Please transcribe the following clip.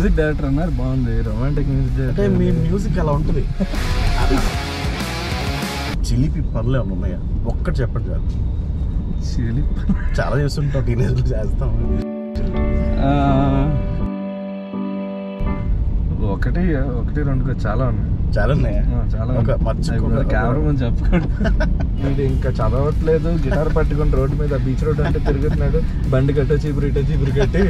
Music director అన్నారు, బాగుంది. Romantic music అంటే మీ మ్యూజిక్ అలా ఉంటుంది. చిలిపి పనులు ఏమైనా ఉన్నాయా? ఒక్కటి చెప్పండి చాలు. చిలిపి చాలా చేస్తుంటాం, టీనేజ్లో చేస్తాం. ఒకటి రెండు చాలా ఉన్నాయి. చాలా ఉన్నాయా? చాలా. ఒక మర్చిపోయి కెమెరా ముందు చెప్పుకోండి. వీడు ఇంకా చదవట్లేదు, గిటార్ పట్టుకొని రోడ్డు మీద బీచ్ రోడ్ అంటే తిరుగుతున్నాడు. బండి కట్టో చీపురు కట్టి.